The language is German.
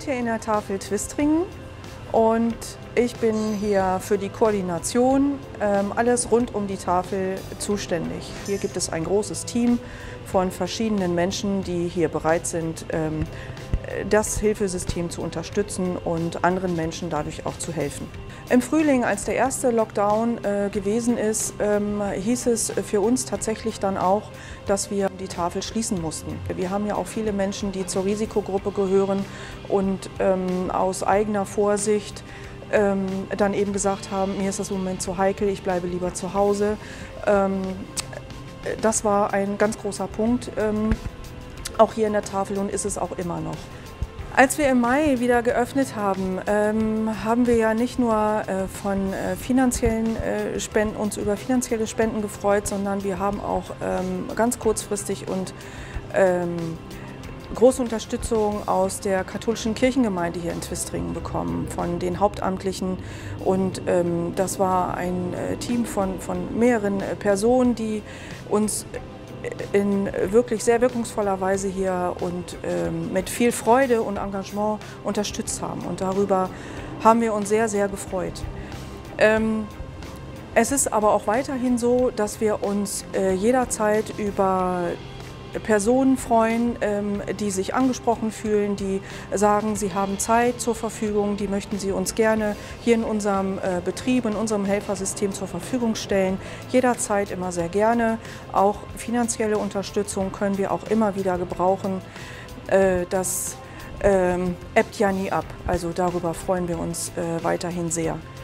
sind hier in der Tafel Twistringen und ich bin hier für die Koordination, alles rund um die Tafel zuständig. Hier gibt es ein großes Team von verschiedenen Menschen, die hier bereit sind, das Hilfesystem zu unterstützen und anderen Menschen dadurch auch zu helfen. Im Frühling, als der erste Lockdown gewesen ist, hieß es für uns tatsächlich dann auch, dass wir die Tafel schließen mussten. Wir haben ja auch viele Menschen, die zur Risikogruppe gehören und aus eigener Vorsicht dann eben gesagt haben, mir ist das im Moment zu heikel, ich bleibe lieber zu Hause. Das war ein ganz großer Punkt, auch hier in der Tafel, und ist es auch immer noch. Als wir im Mai wieder geöffnet haben, haben wir ja nicht nur von finanziellen Spenden, uns über finanzielle Spenden gefreut, sondern wir haben auch ganz kurzfristig und große Unterstützung aus der katholischen Kirchengemeinde hier in Twistringen bekommen, von den Hauptamtlichen. Und das war ein Team von mehreren Personen, die uns in wirklich sehr wirkungsvoller Weise hier und mit viel Freude und Engagement unterstützt haben. Und darüber haben wir uns sehr, sehr gefreut. Es ist aber auch weiterhin so, dass wir uns jederzeit über Personen freuen, die sich angesprochen fühlen, die sagen, sie haben Zeit zur Verfügung, die möchten sie uns gerne hier in unserem Betrieb, in unserem Helfersystem zur Verfügung stellen. Jederzeit immer sehr gerne. Auch finanzielle Unterstützung können wir auch immer wieder gebrauchen. Das ebbt ja nie ab. Also darüber freuen wir uns weiterhin sehr.